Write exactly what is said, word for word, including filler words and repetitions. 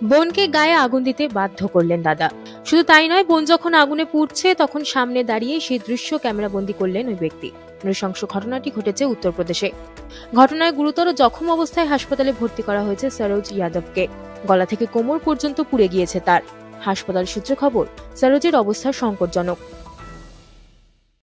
বোনকে গায়ে আগুন দিতে বাধ্য করলেন দাদা। শুধু তাই নয়, বোন যখন আগুনে পুড়ছে তখন সামনে দাঁড়িয়ে সেই দৃশ্য ক্যামেরাবন্দি করলেন ওই ব্যক্তি। নৃশংস ঘটনাটি ঘটেছে উত্তরপ্রদেশে। ঘটনায় গুরুতর জখম অবস্থায় হাসপাতালে ভর্তি করা হয়েছে সরোজ যাদবকে। গলা থেকে কোমর পর্যন্ত পুড়ে গিয়েছে তার। হাসপাতাল সূত্রে খবর, সরোজের অবস্থা সংকটজনক।